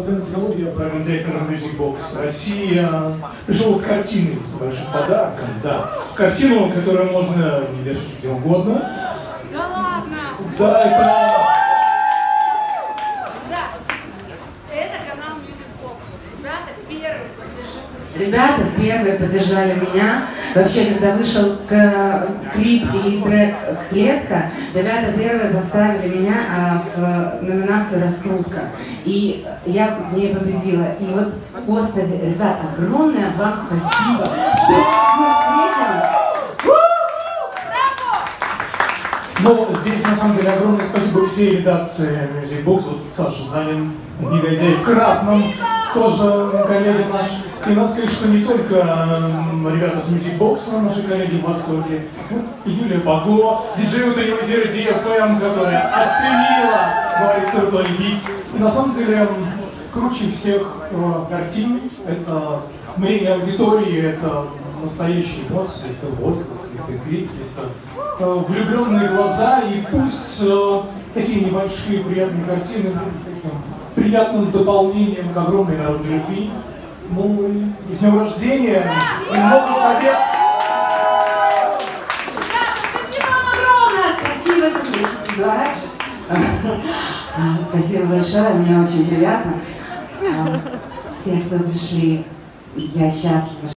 Дэнс Голови, я программ директора Music Box России. Пришел с картиной, с большим подарком, да. Картину, которую можно вешать где угодно. Да ладно! Да, это... Это канал Music Box. Ребята первые поддержали меня. Вообще, когда вышел клип и трек «Клетка», ребята первые поставили меня в номинацию «Раскрутка». И я в ней победила. И вот, господи, ребят, огромное вам спасибо, что мы встретились. Ну, здесь, на самом деле, огромное спасибо всей редакции Music Box. Вот Саша Занин, негодяй в красном, тоже коллега наш. И надо сказать, что не только ребята с Music Box, наши коллеги в восторге. Юлия Баго, диджей утреннего эфира DFM, которая оценила, говорит, крутой бит. И на самом деле, круче всех картин, это мнение аудитории, это настоящие эмоции, это возгласы, это крики, это влюбленные глаза, и пусть такие небольшие приятные картины таким приятным дополнением к огромной народной любви. Ну и с днем рождения и много побед! Огромное спасибо, спасибо большое, мне очень приятно. Все, кто пришли, я счастлива.